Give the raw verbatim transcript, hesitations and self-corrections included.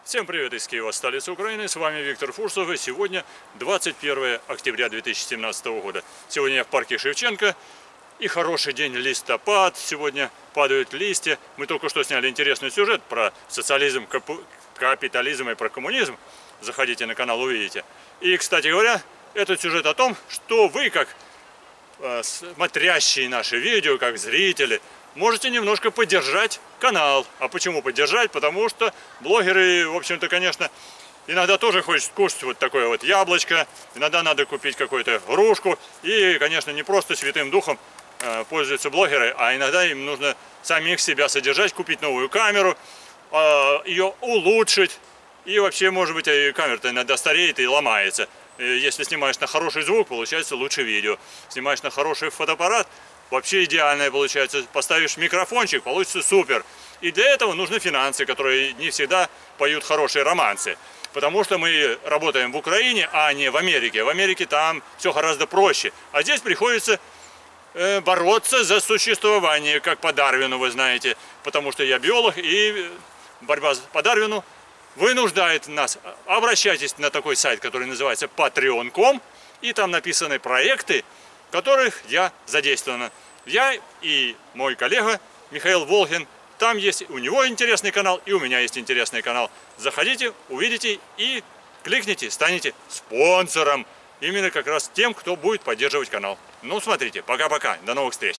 Всем привет из Киева, столицы Украины, с вами Виктор Фурсов, и сегодня двадцать первое октября две тысячи семнадцатого года. Сегодня я в парке Шевченко, и хороший день, листопад, сегодня падают листья. Мы только что сняли интересный сюжет про социализм, капитализм и про коммунизм. Заходите на канал, увидите. И, кстати говоря, этот сюжет о том, что вы, как э, смотрящие наши видео, как зрители, можете немножко поддержать канал. А почему поддержать? Потому что блогеры, в общем-то, конечно, иногда тоже хочет кушать вот такое вот яблочко, иногда надо купить какую-то грушку. И, конечно, не просто святым духом э, пользуются блогеры, а иногда им нужно самих себя содержать, купить новую камеру, э, ее улучшить. И вообще, может быть, камера-то иногда стареет и ломается. Если снимаешь на хороший звук, получается лучше видео. Снимаешь на хороший фотоаппарат, вообще идеальное получается. Поставишь микрофончик, получится супер. И для этого нужны финансы, которые не всегда поют хорошие романсы. Потому что мы работаем в Украине, а не в Америке. В Америке там все гораздо проще. А здесь приходится э, бороться за существование, как по Дарвину, вы знаете. Потому что я биолог, и борьба по Дарвину вынуждает нас. Обращайтесь на такой сайт, который называется патреон точка ком, и там написаны проекты, в которых я задействован. Я и мой коллега Михаил Волгин. Там есть у него интересный канал, и у меня есть интересный канал. Заходите, увидите и кликните, станете спонсором. Именно как раз тем, кто будет поддерживать канал. Ну, смотрите, пока-пока, до новых встреч.